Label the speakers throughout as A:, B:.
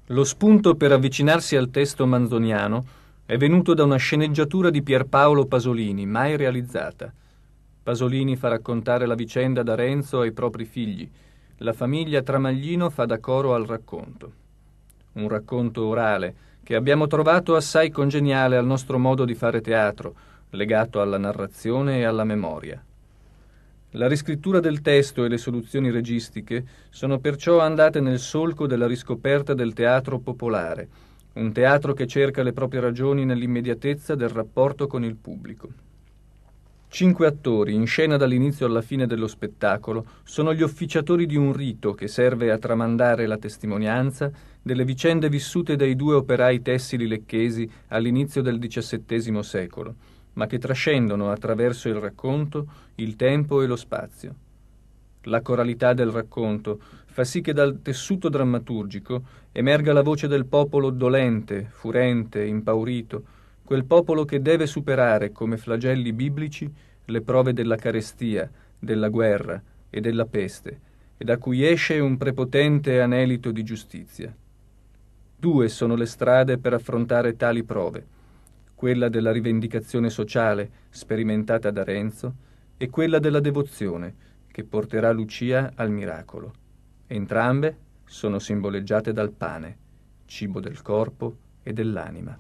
A: Lo spunto per avvicinarsi al testo manzoniano è venuto da una sceneggiatura di Pierpaolo Pasolini, mai realizzata. Pasolini fa raccontare la vicenda da Renzo ai propri figli. La famiglia Tramaglino fa da coro al racconto. Un racconto orale che abbiamo trovato assai congeniale al nostro modo di fare teatro, legato alla narrazione e alla memoria. La riscrittura del testo e le soluzioni registiche sono perciò andate nel solco della riscoperta del teatro popolare, un teatro che cerca le proprie ragioni nell'immediatezza del rapporto con il pubblico. 5 attori, in scena dall'inizio alla fine dello spettacolo, sono gli officiatori di un rito che serve a tramandare la testimonianza delle vicende vissute dai 2 operai tessili lecchesi all'inizio del XVII secolo, ma che trascendono attraverso il racconto, il tempo e lo spazio. La coralità del racconto fa sì che dal tessuto drammaturgico emerga la voce del popolo dolente, furente, impaurito, quel popolo che deve superare come flagelli biblici le prove della carestia, della guerra e della peste, e da cui esce un prepotente anelito di giustizia. 2 sono le strade per affrontare tali prove: quella della rivendicazione sociale, sperimentata da Renzo, e quella della devozione, che porterà Lucia al miracolo. Entrambe sono simboleggiate dal pane, cibo del corpo e dell'anima.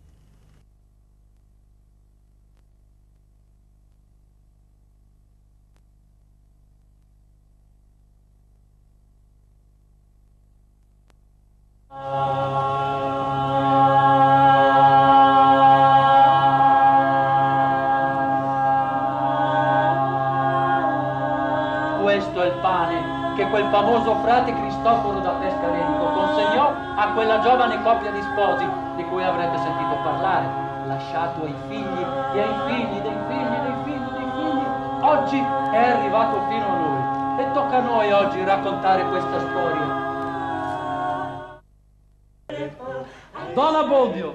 B: Questo è il pane che quel famoso frate Cristoforo da Pescarenco consegnò a quella giovane coppia di sposi di cui avrete sentito parlare, lasciato ai figli e ai figli dei figli dei figli dei figli. Oggi è arrivato fino a noi e tocca a noi oggi raccontare questa storia. Don Abbondio!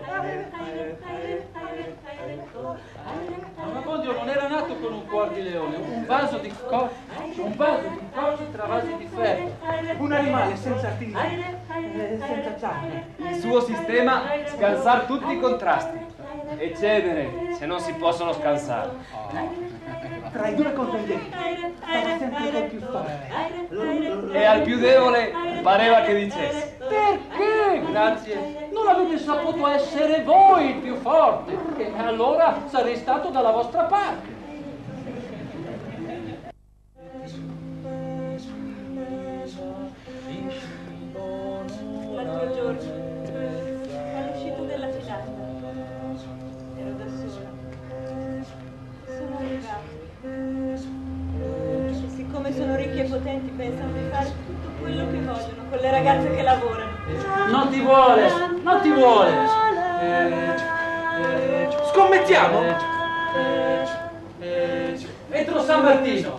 B: Don Abbondio non era nato con un cuor di leone, un vaso di cocci tra vasi di ferro, un animale senza artigli, senza ciarne.
C: Il suo sistema, scansar tutti i contrasti e cedere se non si possono scansare.
B: Tra i 2 contendenti stava sempre col più forte.
C: E al più debole pareva che dicesse:
B: Perché? Grazie. Non avete saputo essere voi il più forte, e allora sarei stato dalla vostra parte.
D: L'altro giorno, all'uscita della filata, ero da sola. Sono arrivati. E siccome sono ricchi e potenti, pensano di fare tutto quello che vogliono con le ragazze che lavorano.
B: Non ti vuole, non ti vuole. Scommettiamo? Entro San Martino.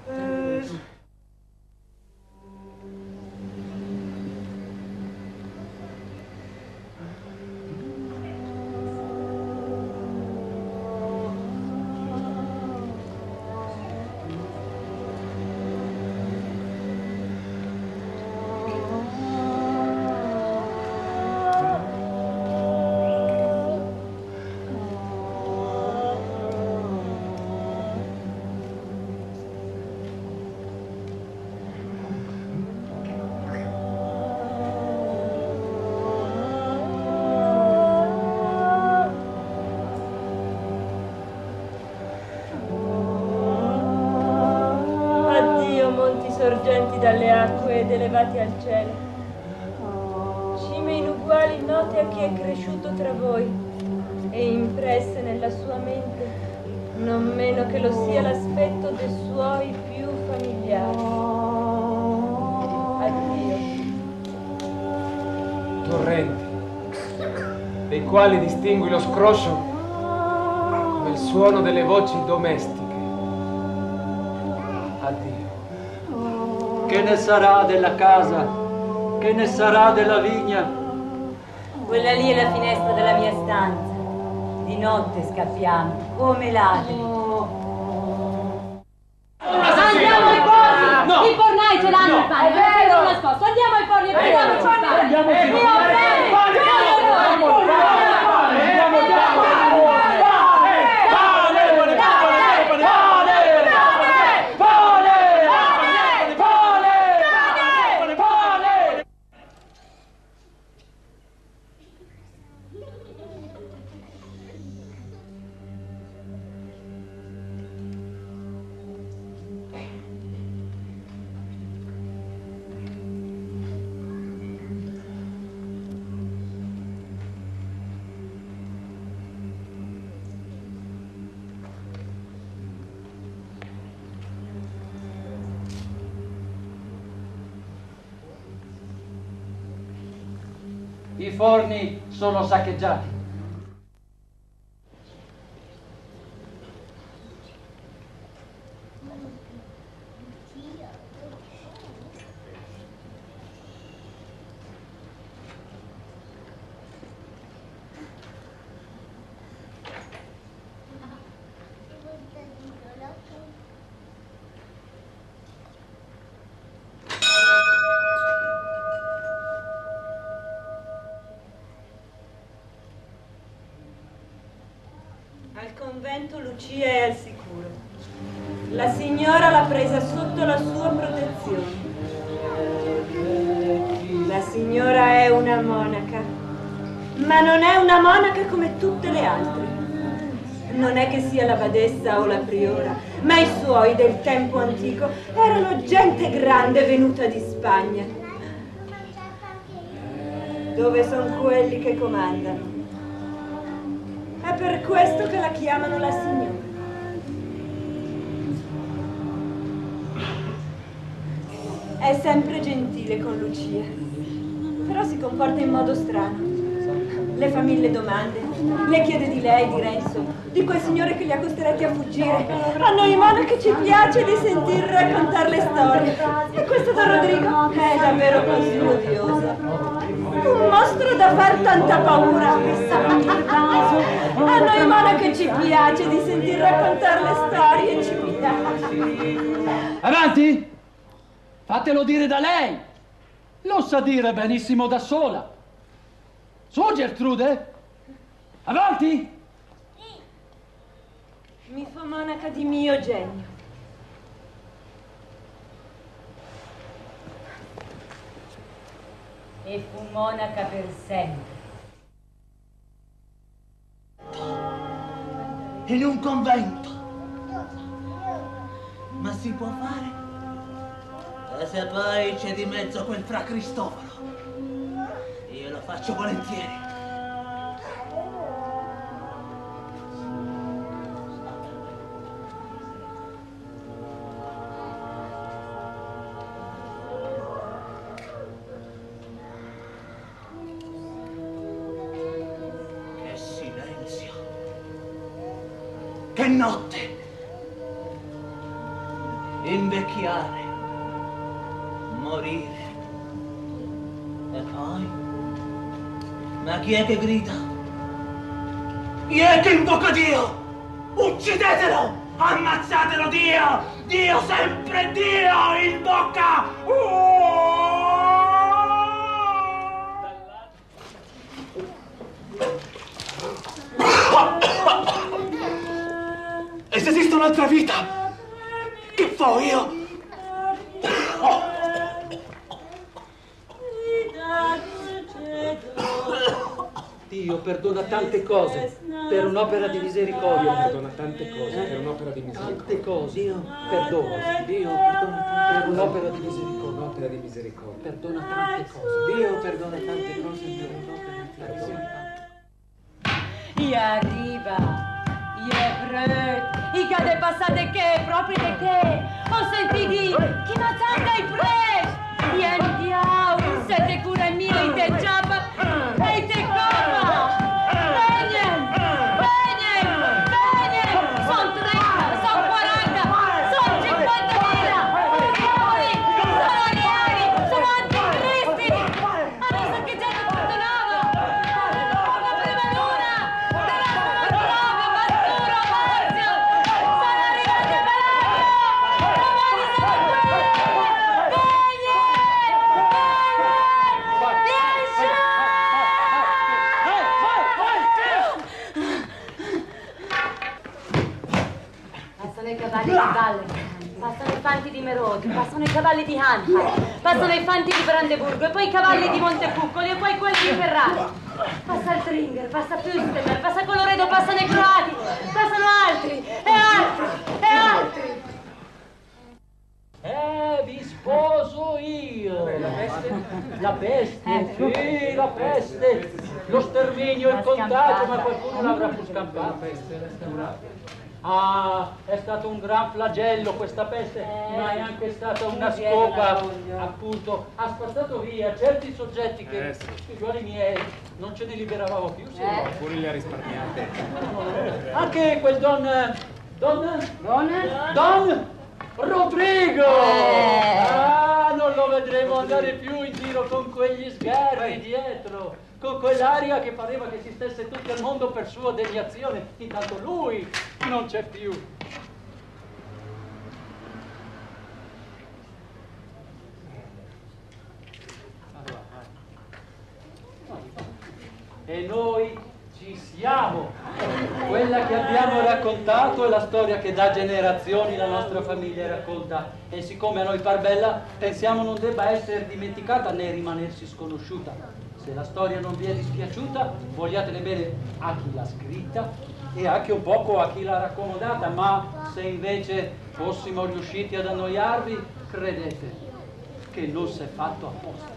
D: Sorgenti dalle acque ed elevati al cielo, cime inuguali note a chi è cresciuto tra voi e impresse nella sua mente non meno che lo sia l'aspetto dei suoi più familiari. Addio.
C: Torrenti, dei quali distingui lo scroscio come il suono delle voci domestiche. Addio.
B: Che ne sarà della casa? Che ne sarà della vigna?
E: Quella lì è la finestra della mia stanza. Di notte scappiamo, come ladri. Andiamo ai porri!
C: No!
E: I fornai ce l'hanno il pane,
C: è vero!
E: nascosto. Andiamo ai porri e prendiamoci il pane.
B: Andiamo, I forni sono saccheggiati.
D: Al convento Lucia è al sicuro. La signora l'ha presa sotto la sua protezione. La signora è una monaca, ma non è una monaca come tutte le altre. Non è che sia la badessa o la priora, ma i suoi del tempo antico erano gente grande venuta di Spagna. Dove sono quelli che comandano? È per questo che la chiamano la signora. È sempre gentile con Lucia, però si comporta in modo strano. Le fa mille domande, le chiede di lei, di Renzo, di quel signore che li ha costretti a fuggire. A noi monache ci piace di sentir raccontare le storie. E questa da Rodrigo è davvero così odiosa. Un mostro da far tanta paura. A noi monache ci piace di sentir raccontare le storie, ci piace.
B: Avanti! Fatelo dire da lei! Lo sa dire benissimo da sola. Su, Gertrude! Avanti!
D: Mi fa monaca di mio genio.
E: E fu monaca per sempre.
F: In un convento. Ma si può fare? E se poi c'è di mezzo quel fra Cristoforo, io lo faccio volentieri. Che silenzio! Che notte! Invecchiare, morire. E poi? Ma chi è che grida? Chi è che invoca Dio? Uccidetelo! Ammazzatelo Dio! Dio, sempre Dio, in bocca! E se esiste un'altra vita? Che fo io?
B: Dio perdona tante cose per un'opera di misericordia.
C: Perdona tante cose per un'opera di misericordia.
B: Tante cose.
F: Dio
B: Perdona. Dio perdona per un'opera di misericordia.
C: Un'opera di misericordia.
B: Perdona tante cose.
F: Dio perdona tante cose per un'opera di misericordia.
E: I arriva, i ebrei, i cade passate che, proprio di che, ho sentito chi mazzanga i pres, i andiao, sette cure mie, i te giabba, e i te coma, venien, son 30, son 40, son 50.000, sono alieni, sono anticristi, hanno saccheggiato Porto Novo, poco prima l'una, della Masturo, Marzio, sono arrivati a Palermo, domani sono qui, passano i cavalli di Valle, passano i fanti di Merodi, passano i cavalli di Hanfa, passano i fanti di Brandeburgo e poi i cavalli di Montecuccoli e poi quelli di Ferrara. Passa il Tringer, passa Püstemer, passa Coloredo, passano i croati, passano altri e altri e altri.
B: Vi sposo io! La peste? La peste, sì, la peste! Lo sterminio, il contagio, ma qualcuno l'avrà pur scampato. Ah, è stato un gran flagello questa peste, ma è anche stata una scopa, appunto. Ha spazzato via certi soggetti che, figliuoli miei, non ce ne liberavamo più, se no.
C: Pure le ha risparmiate.
B: Anche quel Don Rodrigo! Ah, non lo vedremo andare più in giro con quegli sgarri dietro, con quell'aria che pareva che si stesse tutti al mondo per sua deviazione. Intanto lui non c'è più. E noi ci siamo. Quella che abbiamo raccontato è la storia che da generazioni la nostra famiglia racconta, e siccome a noi par bella, pensiamo non debba essere dimenticata né rimanersi sconosciuta. Se la storia non vi è dispiaciuta, vogliatene bene a chi l'ha scritta e anche un poco a chi l'ha raccomandata, ma se invece fossimo riusciti ad annoiarvi, credete che non s'è fatto apposta.